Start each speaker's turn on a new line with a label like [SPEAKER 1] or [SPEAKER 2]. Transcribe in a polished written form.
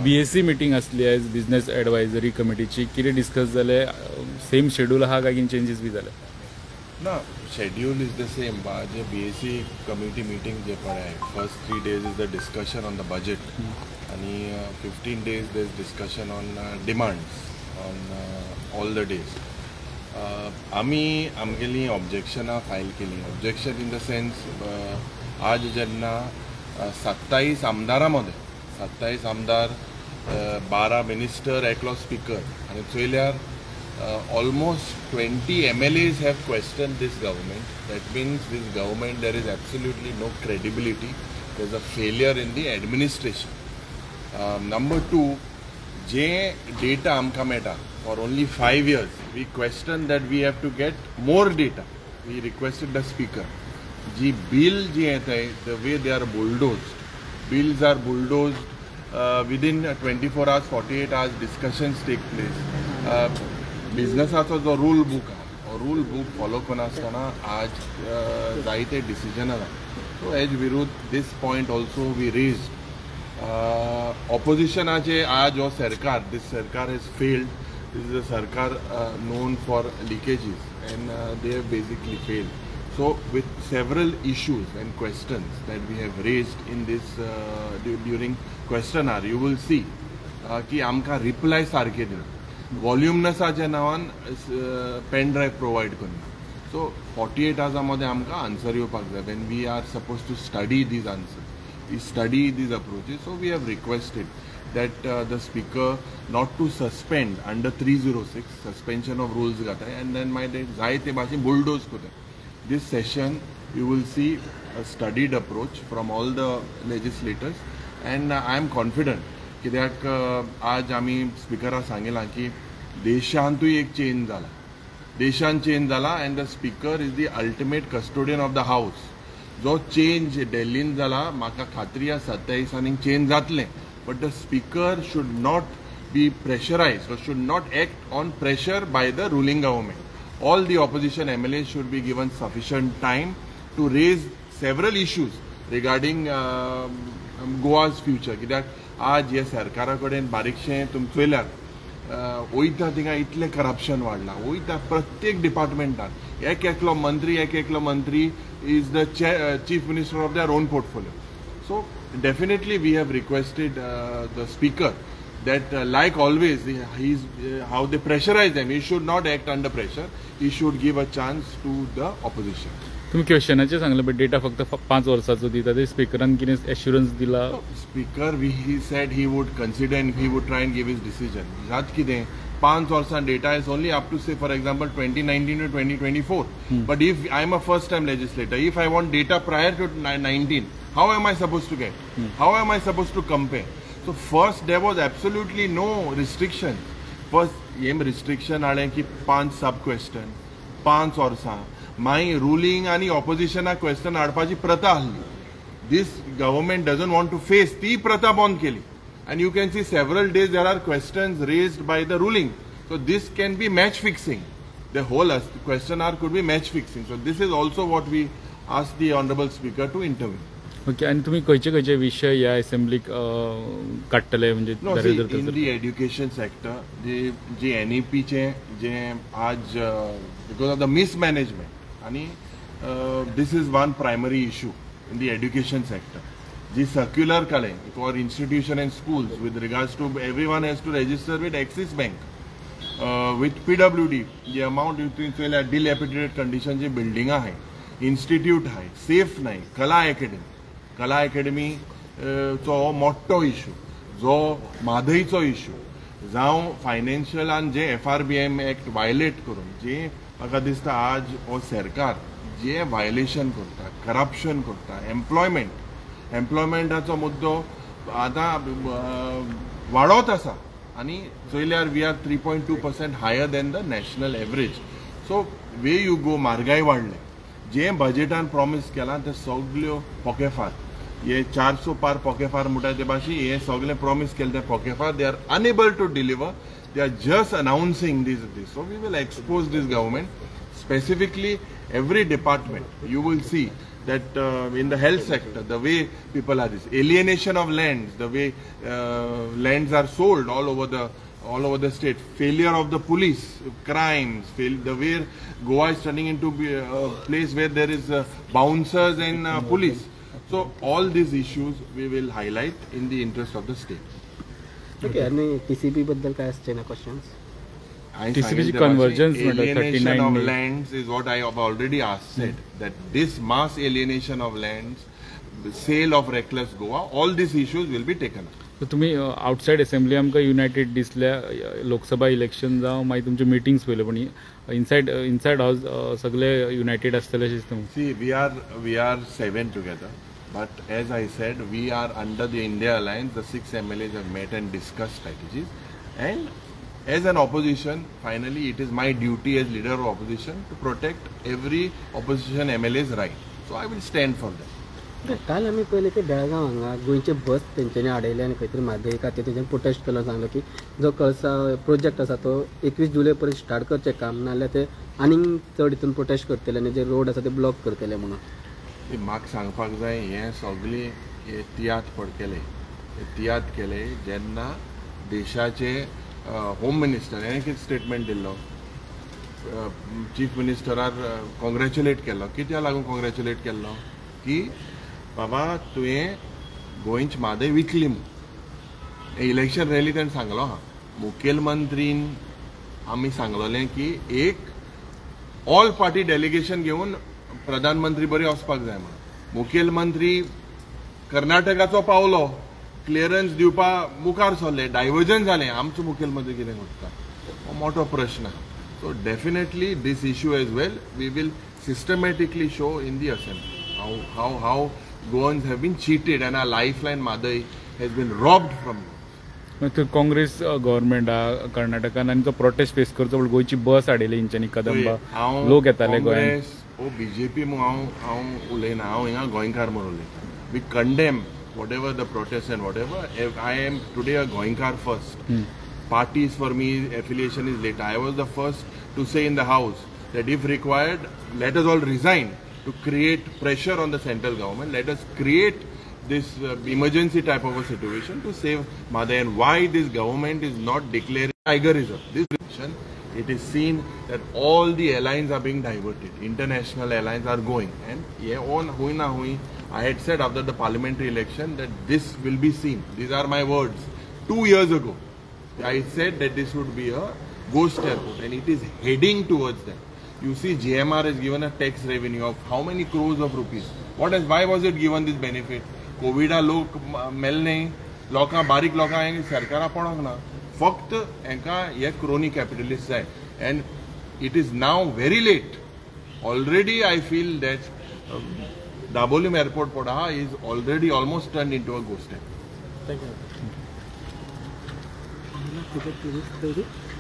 [SPEAKER 1] BSc meeting असली आहे business advisory कमिटीची, कितें डिस्कस जालें? सेम शेड्यूल आहा काय की चेंजीस बी जाले?
[SPEAKER 2] ना, शेड्यूल इज द सेम. जे BSc कमिटी मीटिंग जे पण आहे, first 3 days is the discussion on the budget आणि 15 days there is discussion on demands on all the days. आम्ही आमगेली ऑब्जेक्शनां फायल केली. ऑब्जेक्शन इन द सेन्स आज जेन्ना 27 आमदारां मध्ये 27 आमदार, 12 मिनिस्टर, एकलो स्पीकर आणि चोयल्यार almost 20 MLAs have questioned this government. That means this government, there is absolutely no credibility. There is a failure in the administration. Number 2, J data आमकां मेळटा for only 5 years, we question that we have to get more data. We requested the speaker. Ji bill जी येताय, the way they are bulldozed, bills are bulldozed within 24 hours, 48 hours discussions take place. बिजनेसाचो जो rule book आहा, rule book follow करनासतना आज जायते decision आहा. So has विरुद्ध this point also we raised. ऑपोजिशनाचे आज हो सरकार, this sarkar has failed. This is a sarkar known for leakages and they have basically failed. So with several issues and questions that we have raised in this during question hour, you will see कि आमकां reply सारखे दिना. वॉल्युमनसाच्या नावान pen drive provide करना. सो 48 hours मध्ये आमकां answer येवपाक जाय. When we are supposed to study these answer, we study these approaches. So we have requested that the speaker not to suspend under 306 suspension of rules gata and then my जायते भाशेन bulldoze करता. This session you will see a studied approach from all the legislators and I am confident कित्याक आज आमी स्पीकराक सांगिलां की देशांतूय एक change जाला, देशान चेंज जाला and the speaker is the ultimate custodian of the house. जो चेंज दिल्लीन जाला म्हाका खात्री आसा 27 चेंज जातलें, but the speaker should not be pressurised or should not act on pressure by the ruling government. All the opposition MLAs should be given sufficient time to raise several issues regarding Goa's future. कित्याक आज ह्या सरकारा कडेन बारीकशें तुमी चोयल्यार वयता थिंगा इतलें corruption वाडलां. वयता प्रत्येक डिपार्टमेंटान एकलो मंत्री is the chief minister of their own portfolio. So definitely we have requested the speaker that like always how they pressurize them, he should not act under pressure. He should give a chance to the opposition.
[SPEAKER 1] तुम्ही क्वेश्चनाचे सांगले but data फक्त 5 वर्षाचो दिता. ते स्पीकरान कितें assurance दिला?
[SPEAKER 2] Speaker he said he would consider and he would try and give his decision. जात कितें 5 वर्सान data is only up to say for example 2019 to 2024. But if I am a first time legislator, if I want data prior to 19, how am I supposed to get? How am I supposed to compare? So first there was absolutely no restriction. First येम restriction आले की 5 सब question 5 वर्सां माई ruling आणि ऑपोजिशनाक question हाडपाची प्रथा आसली. This government doesn't want to face ती प्रथा बंद केली. and you can see several days there are questions raised by the ruling. So this can be match fixing. The whole question hour could be match fixing. So this is also what we ask the honorable speaker to intervene.
[SPEAKER 1] Okay. आणि तुम्ही खंयचे विषय या असेंब्लीक काडटले म्हणजे?
[SPEAKER 2] No, in the education sector जे NEP चे जे आज बिकॉज ऑफ द मिसमॅनेजमेंट आणि this is one primary issue in the education sector. जी सर्क्युलर काडले for institution and schools with regards to everyone has to register with Axis bank with PWD. जे amount dilapidated condition जे building आहे, institute आहे, safe नाही. Kala academy चो मोठो issue, जो म्हादईचो इशू जावं फायनान्शियलान जे FRBM एक्ट वायलेट करून जे म्हाका दिसता आज हो सरकार जे वायलेशन करता, करप्शन करता. एम्प्लॉयमेंटाचो मुद्दो आतां वाडत आसा आनी चोयल्यार we are 3.2% higher than the national average. So way you go म्हारगाय वाडले. जे बजेटान प्रॉमिस केलां ते सगल्यो पोकेफार. ये 400 पार पोकेफार म्हणटा ते भाशी हे सगळे प्रॉमिस केले ते पोकेफार. They are unable to deliver. They are just announcing these. So we will expose this government. Specifically every department. You will see that in the health sector, the way people are this alienation of lands, the way lands are sold all over the state, failure of the police, crimes, the way Goa is turning into a place where there is bouncers and police. So all these issues we will highlight in the interest of the state.
[SPEAKER 3] Okay, आणि TCP बद्दल काय असते ना questions?
[SPEAKER 1] TCP convergence
[SPEAKER 2] alienation
[SPEAKER 1] 39
[SPEAKER 2] of
[SPEAKER 1] days.
[SPEAKER 2] lands is what I have already said, that this mass alienation of lands, the sale of reckless Goa, all these issues will be taken up.
[SPEAKER 1] तर तुम्ही outside assembly आमकां United दिसल्या Lok Sabha election जावं मागीर तुमचे meetings पयले पण inside house सगळे युनायटेड आसतले अशें दिसता.
[SPEAKER 2] See, we are 7 together, but as I said, we are under the India Alliance. The 6 MLAs have met and discussed strategies, and as an opposition, finally it is my duty as leader of opposition to protect every opposition MLA's right. So I will stand for that.
[SPEAKER 3] काल आम्ही पहिले ते बेळगांव हांगा गोंयचे बस तेंच्यांनी आडयले आनी खंय तरी म्हादय खातीर तेंच्यांनी प्रोटेस्ट केलो, सांगलो की जो कळसा प्रोजेक्ट आसा तो 21 जुलय पर्यंत स्टार्ट करचें काम, नाजाल्यार ते आनीक चड हितून प्रोटेस्ट करतले आनी जे रोड आसा ते ब्लॉक करतले म्हणून.
[SPEAKER 2] म्हाका सांगपाक जाय, हे सगळे तियात्र केले जेन्ना देशाचे होम मिनिस्टर हे कितें स्टेटमेंट दिल्लो, चीफ मिनिस्टरार कॉंग्रॅच्युलेट केलो. कित्याक लागून कॉंग्रॅच्युलेट केल्लो की बाबा तुवें गोंयची म्हादय विकली म्हूण. इलेक्शन रॅली ताणें सांगलो हा, मुखेलमंत्रीन आमी सांगलोलें की एक ऑल पार्टी डेलिगेशन घेवन प्रधानमंत्री बरी वचपाक जाय म्हणून. मुखेलमंत्री कर्नाटकाचो पावलो, क्लियरन्स दिवपा मुखार सरले, डायवर्जन जालें. आमचो मुखेलमंत्री कितें करता हो मोठो प्रश्न आहा. So definitely this issue as well we will systematically show in the assembly how Goans have been cheated and our lifeline Madai has been robbed from them.
[SPEAKER 1] तर काँग्रेस गव्हर्नमेंट कर्नाटकान आनी तो प्रोटेस्ट फेस करचो पण गोंयची बस हाडिल्ली हेंच्यांनी कदंबा, लोक येताले गोंयांत.
[SPEAKER 2] बीजेपी हांव उलयना, हांव हिंगा गोंयकार म्हणून उलयता. We condemn whatever the protest and whatever. I am today a Goinkar first. Parties for me, affiliation is later. I was the first to say in the house that if required, let us all resign to create pressure on the central government. Let us create this emergency type of a situation to save Madai. And why this government is not declaring tigerism? This election, it is seen that all the airlines are being diverted. International airlines are going. And I had said after the parliamentary election that this will be seen. These are my words. 2 years ago, I said that this would be a ghost airport, and it is heading towards that. You see, GMR has given a tax revenue of how many crores of rupees? Why was it given this benefit? Covid लोक मेलने, लोकां बारीक लोकां सरकारा पडोंक ना. फक्त हेंका हे क्रोनी कॅपिटलिस्ट जाय. And it is now very late. Already I feel that Dabolim Airport Poda is already almost turned into a ghost town.
[SPEAKER 3] Thank you.